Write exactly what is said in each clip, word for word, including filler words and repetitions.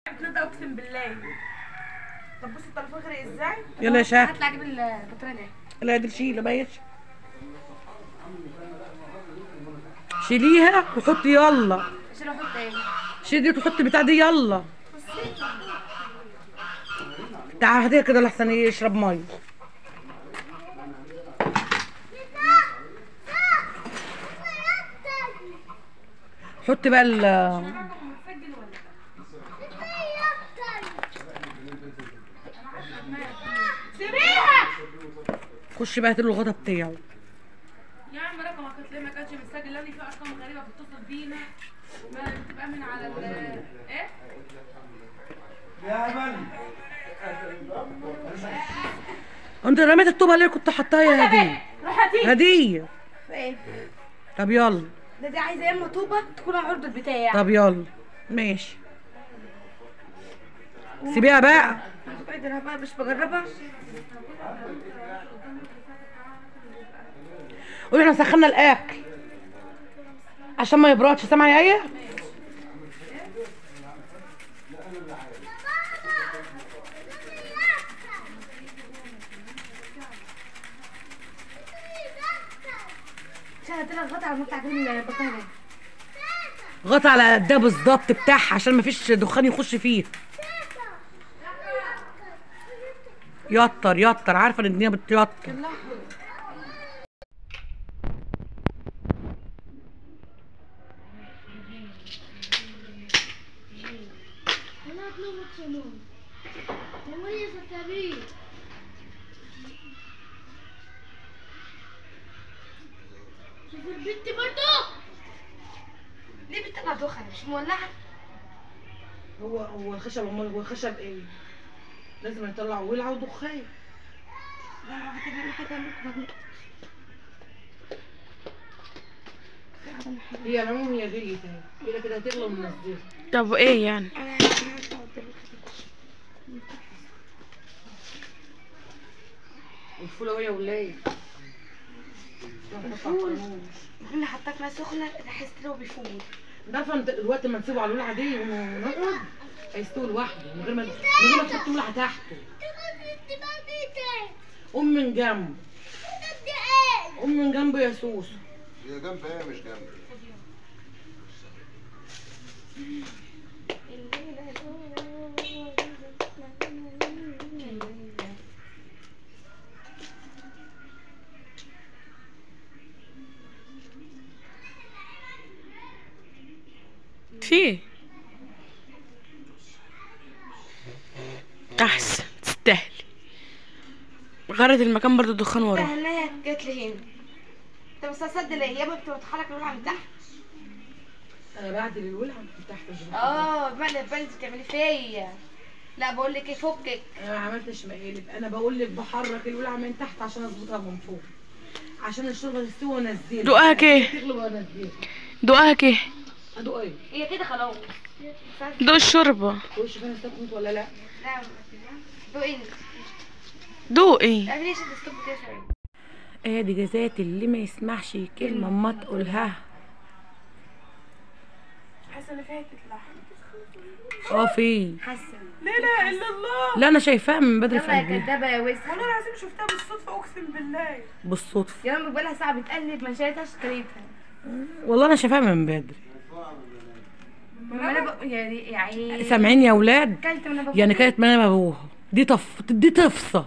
بتلزق اقسم بالله. طب بصي التليفون غرق ازاي؟ يلا يا شهد هطلع اجيب البطاريه دي. لا دي شيله بقى، شيليها وحطي يلا. اشيل واحط ايه؟ شيلي وتحطي بتاع دي يلا. تعالى هديها كده لحسن يشرب ميه. حطي بقى ال سيبيها. خشي بقى هاتي له الغطا بتاعه. يا عم رقمك هتلاقيه ما كانش متسجل، لان في ارقام غريبه بتتصل بينا ما بتبقى من على ال ايه؟ يا امل انت رميت الطوبه اللي كنت حطاها يا هديه؟ روح هاتيه. هديه. فين؟ طب يلا. ده دي عايزه يا اما طوبه تكون على العرض بتاعي. طب يلا ماشي. سيبيها بقى. مش قادره بقى، مش بجربها. قولي احنا سخنا الاكل عشان ما يبردش. سامعه يا ايه؟ شهدت لك غطا على بتاع البطاريه. غطى على ده بالظبط بتاعها عشان ما فيش دخان يخش فيه. يطر يطر، عارفه ان الدنيا بتيطر. شوف البنت برضه ليه بتطلع دخن مش مولعه؟ هو هو الخشب، امال هو الخشب ايه؟ لازم يطلع ولعه ودخان. لا هتعمل حاجه ممكن. هي العموم هي غليت اهي كده كده هتغلى وننزلها. طب ايه يعني؟ الفوله وهي ولاد. الفول اللي حطاك ميه سخنه تحس ان هو بيفول. ده فانت الوقت ما نسيبه على الولعه دي ونقعد هيستوي لوحده من غير ما من غير ما تحط ولعه تحته. قوم من جنبه. قوم من جنبه يا سوسو. هي جنب ايه مش جنب؟ في احسن تستاهلي. غرت المكان برضه الدخان ورا. هنايا جت لي هنا. انت بس هتصدق ليه؟ يا بنت بتحرك الولعه من تحت. انا بعدل الولعه من تحت. اه مقلب بلد بتعملي فيا. لا بقول لك ايه فكك. انا ما عملتش مقالب، انا بقول لك بحرك الولعه من تحت عشان اظبطها من فوق عشان الشوربه تستوي وانزلها. دقها كده. تغلي وانزلها. دقها كده. ادوق ايه؟ هي كده خلاص. دوق الشوربه. وش فين استكمت ولا لا؟ لا دوقي. دوقي. اعملي عشان تستوب كده شويه. ايه دي جزات اللي ما يسمعش كلمه ما تقولها. حاسه ان فيها تتلحم. اه في. حاسه. لا اله الا الله. لا انا شايفاها من بدري في يلا يا قلبي. كدابه يا وسخ. والله العظيم شفتها بالصدفه اقسم بالله. بالصدفه. يا امي بقالها ساعه بتقلب ما شايتهاش كريتها. والله انا شايفاها من بدري. ما انا بق... يعني يعني سامعين يا اولاد؟ كلت من ابوها. يعني كانت منام ابوها. دي طف دي تفصه.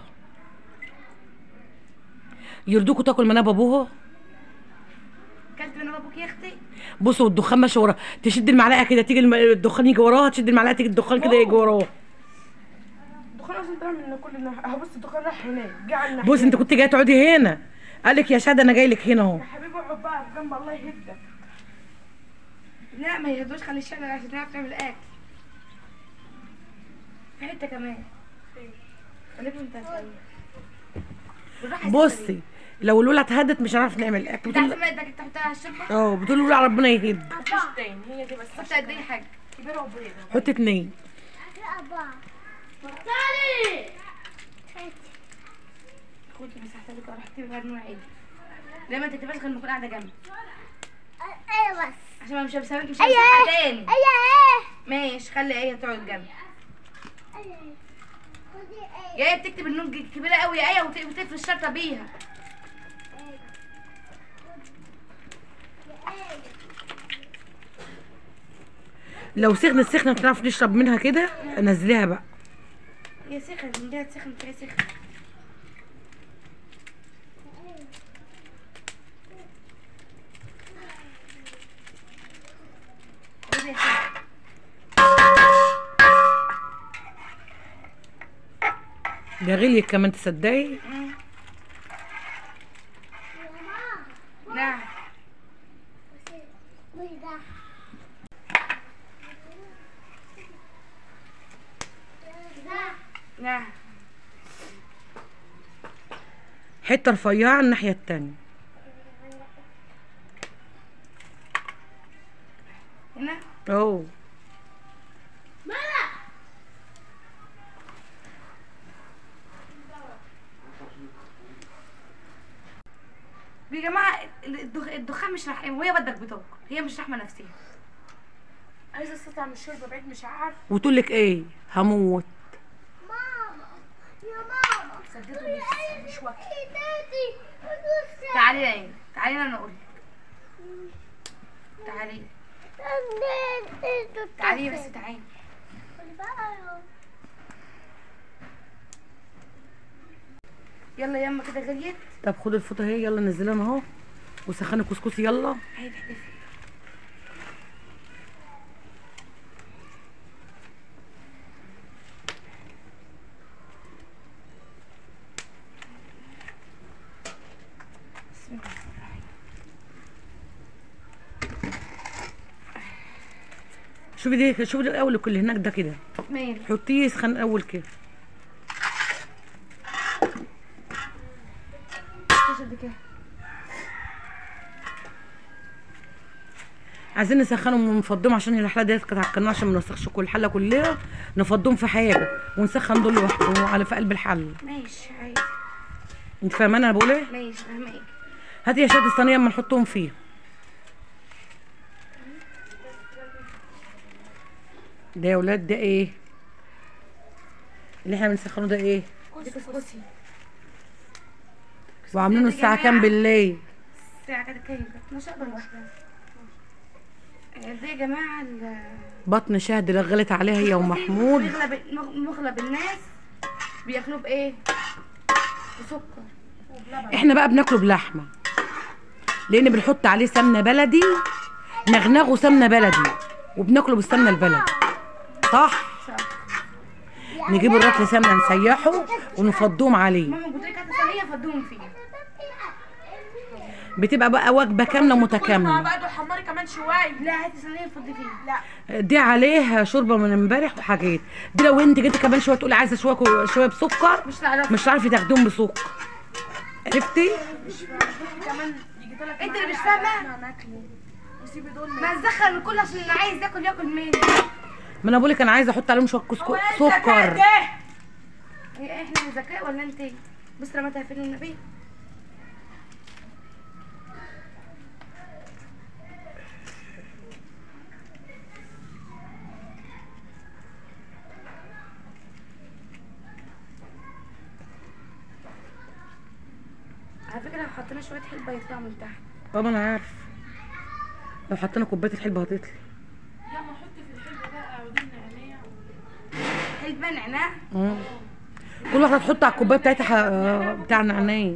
يرضوكوا تاكل مناب ابوها؟ كلت من ابوك يا اختي. بصوا الدخان ماشي وراها، تشد المعلقه كده تيجي الدخان يجي وراها، تشد المعلقه تيجي الدخان كده يجي وراها. الدخان اصلا طلع من كل الناحيه. اهو بص الدخان راح هناك جه على الناحيه. بص انت كنت جايه تقعدي هنا، قال لك يا شهد انا جاي لك هنا اهو. يا حبيبي اقعد بقى في جنب الله يهدك. لا ما يهدوش، خلي الشغل عشان تعرف تعمل اكل. في حته كمان. خليك انت. بصي لو الولعه اتهدت مش هنعرف نعمل اكل. انت عارفه انك تحطها على الشوربه؟ اه بتقول ولع ربنا يهد. مفيش تاني، هي دي بس. حط قد ايه حاجه؟ كبيره وبيضه. حط اتنين. خدي مسحت لك ورحتي بقى نوع عادي. ليه ما تكتبهاش غير لما اكون قاعده جنبي. ايوه بس عشان ما مش هسيبك مش ايوه همسحها تاني. ايوه ماشي خلي ايه تقعد جنبي. يا ايه بتكتب النون كبيره قوي يا ايه وتقفل الشرطه بيها. لو سخنت سخنه بتعرف نشرب منها كده نزليها بقى. يا سخن من ده سخن فيها سخن. ده غليت كمان تصدقي؟ نعم. نعم. حته رفيعه الناحيه التانيه. هنا؟ اوه يا جماعه الدخ... الدخان مش رحمه وهي بدك بتوك، هي مش رحمه نفسيه. عايزه استطعم من الشوربه بعيد مش عارف. وتقول لك ايه؟ هموت. ماما يا ماما سددوا نفسي مش واكله. تعالي يا عيني تعالي انا اقول لك. تعالي تعالي بس تعالي. يلا يما كده غليت. طب خد الفوطه اهي يلا نزلها اهو وسخني كسكسي يلا. هاي تحدفي. بسم الله الرحمن الرحيم. شوفي دي شوفي دي الاول اللي هناك ده كده مالي حطيه يسخن الاول كده. كده عايزين نسخنهم ونفضهم عشان الحله ديت كانت على القناه عشان ما نوسخش كل الحله كلها، نفضهم في حاجه ونسخن دول لوحدهم على في قلب الحله. ماشي عادي. انت فاهمه انا بقول ايه؟ ماشي فاهمه. هاتي يا شاد الصينيه اما نحطهم فيها. ده يا ولاد ده ايه؟ اللي احنا بنسخنه ده ايه؟ دي كسكسي. وعاملينه الساعه كام بالليل؟ الساعه كده كام؟ اتناشر ولا ده يا جماعه بطن شهد رغلت عليها هي ومحمود. مغلب مغلب الناس بياكلوه بايه؟ بسكر. احنا بقى بناكله بلحمه لان بنحط عليه سمنه بلدي، نغنغه سمنه بلدي وبناكله بالسمنه البلدي. صح؟ صح. نجيب الرطل سمنه نسيحه ونفضوهم عليه. ماما قلت لك هات صينيه فضوهم فيها. بتبقى بقى وجبه كامله متكامله. بقى ده حماري كمان شويه. لا هاتي صينيه فضي فيها. لا دي عليها شوربه من امبارح وحاجات. دي لو انت جيتي كمان شويه تقولي عايزه شويه شويه بسكر مش هتعرفي مش هتعرفي تاخديهم بسكر. عرفتي؟ كمان يجي ثلاث انت اللي مش فاهمه. ناكله وسيبي دول ما نسخن الكل عشان اللي عايز ياكل ياكل مني. ما انا بقول لك انا عايزه احط عليهم شويه كسكر سكر. هي احنا ذكاء ولا انت؟ بص رمتها فين النبي. على فكره لو حطينا شويه حلبه يطلعوا من تحت. اه ما انا عارف لو حطينا كوبايه الحلبه هتطلع. يلا حطي في الحلبه بقى عودين نعناع. حلبه نعناع. امم كل واحده تحط على الكوبايه بتاعتها بتاع النعناع.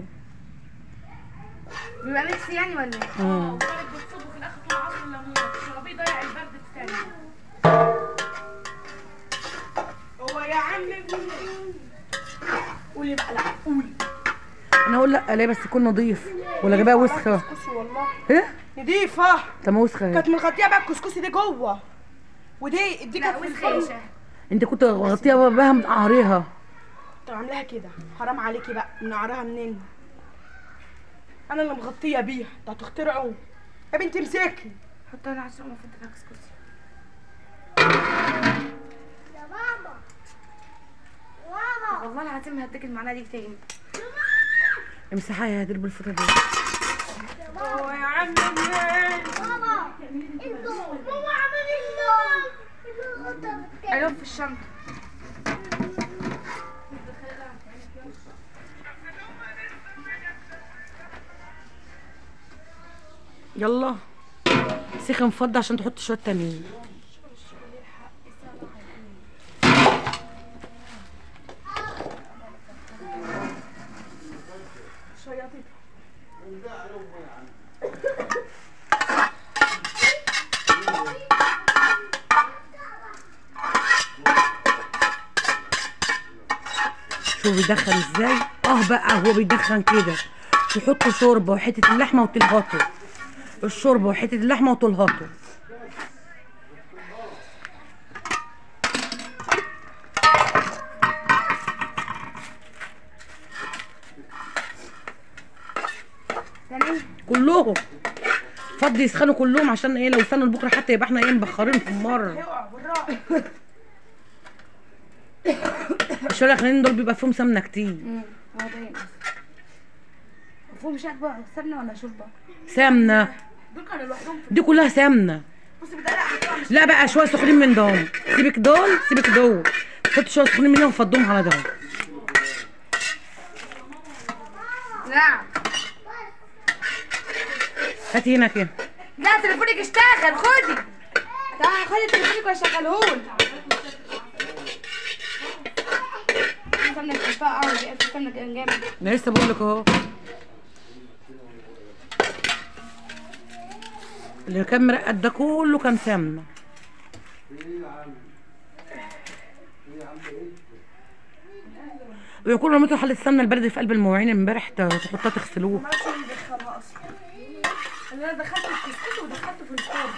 بيبقى ميكس يعني ولا ايه؟ اه وكانت بتصبه في الاخر طول عصر الليمون تشربيه ضيع البرد في ثانيه. هو يا عم قولي بقى. لا قولي. انا اقول لا ليه بس يكون نظيف ولا جايبها وسخه؟ كسكسي والله ايه؟ نضيفه. طب ما وسخه كانت مغطيه بقى الكسكسي دي جوه ودي دي كانت في الفرن. انت كنت مغطيها بقى من قعريها. طب عاملاها كده حرام عليكي بقى من قعرها منين؟ انا اللي مغطيه بيها انتوا هتخترعوا يا بنتي امسكي. حطها لها عشان ما افضل فيها كسكسي. يا ماما ماما والله العظيم هديك المعلقه دي تاني. امسحها يا هدير بالفوطه دي. هو يا عم منين؟ ماما انتوا ماما عملت لهم الوف في الشنطه. يلا سخن فض عشان تحط شويه تانيين. شوف بيدخن ازاي. اه بقى هو بيدخن كده. تحطوا شوربه وحته اللحمه وتلهطوا الشوربه وحته اللحمه وتلهطوا. كلهم فضي يسخنوا كلهم عشان ايه؟ لو استنوا لبكره حتى يبقى احنا ايه مبخرينهم مره. الشويه الاخرانيين دول بيبقى فيهم سمنه كتير. امم هو باين مفهوم. مش عاجبه سمنه ولا شوربه؟ سمنه. دول كانوا لوحدهم. دي كلها سمنه. بصي بتقلق. لا بقى شويه سخنين من دول. سيبك دول سيبك دول. حط شويه سخنين منهم وفضهم على دول. نعم. هاتي هنا كده. لا تليفونك اشتغل. خدي تعالي خدي تليفونك واشغلهولك. سمنة كفاءة اه دي سمنة جامد. انا لسه بقول لك اهو. اللي كان مرقد ده كله كان سمنه. ويكون رميتوا حله السمنه البارده في قلب المواعين امبارح تحطها تغسلوه. ما اعرفش مين بيدخلها اصلا. اللي انا دخلته في الكسكسي ودخلته في الفرن.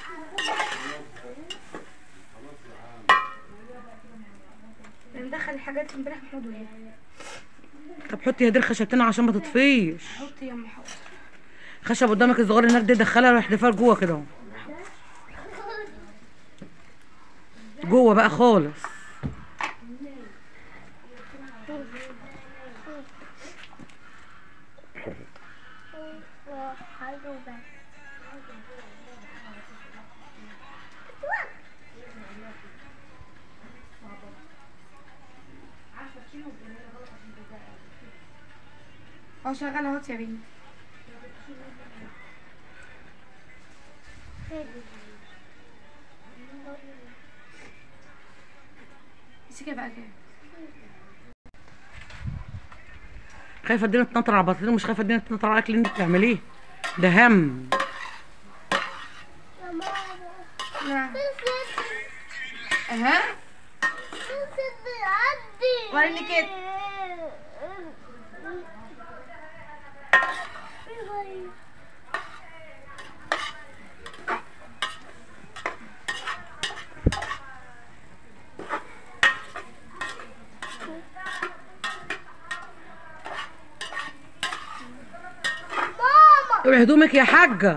ندخل الحاجات امبارح محمود وهي. طب حطي يا دير خشبتين عشان ما تطفيش. حطي يا ام حاضر. خشب قدامك الصغير هناك ده دخلها روح دفار جوه كده اهو. جوه بقى خالص. اه شغاله اهوت يا بنتي. امسكي بقى كده. خايفه الدنيا تنطر على البطاطين ومش خايفه الدنيا تنطر على الاكل اللي انت بتعمليه ده هم. نعم. اها وريني كده. روحي هدومك يا حاجه.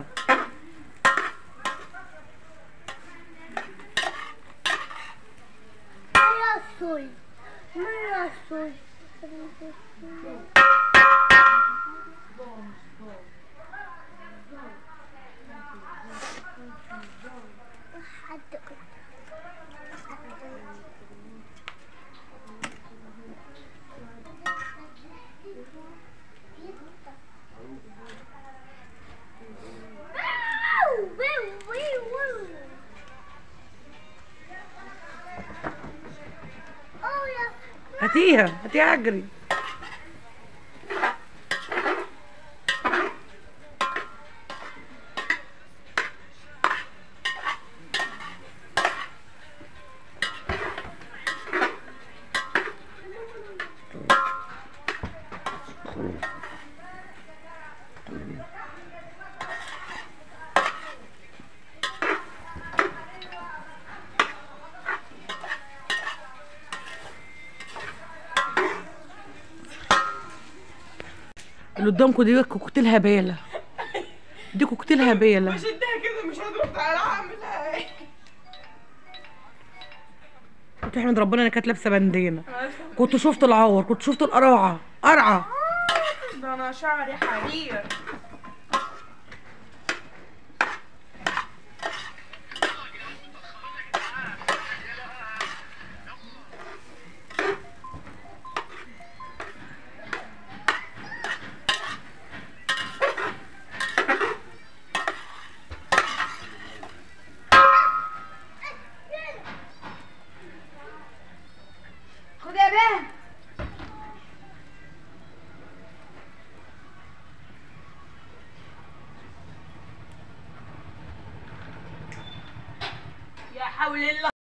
هاتيها هاتيها اجري. اللي قدامكم دي كوكتيل هباله. دي كوكتيل هباله. مش اديها كده مش هضرب. تعالى اعملها ايه؟ كنت احمد ربنا انا كانت لابسه بندانه. كنت شفت العور كنت شفت القرعه قرعه. ده انا شعري حرير. حول الله.